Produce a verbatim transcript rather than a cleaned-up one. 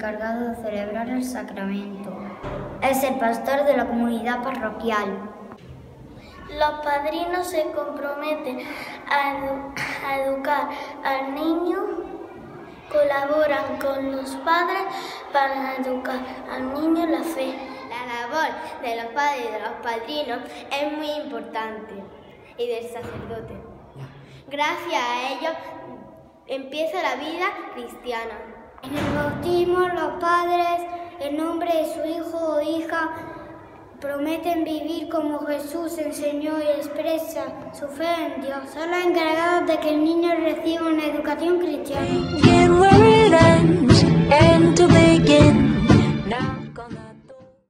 encargado de celebrar el sacramento. Es el pastor de la comunidad parroquial. Los padrinos se comprometen a, edu a educar al niño, colaboran con los padres para educar al niño en la fe. La labor de los padres y de los padrinos es muy importante, y del sacerdote. Gracias a ellos empieza la vida cristiana. En el bautismo, los padres, en nombre de su hijo o hija, prometen vivir como Jesús enseñó y expresa su fe en Dios. Son los encargados de que el niño reciba una educación cristiana.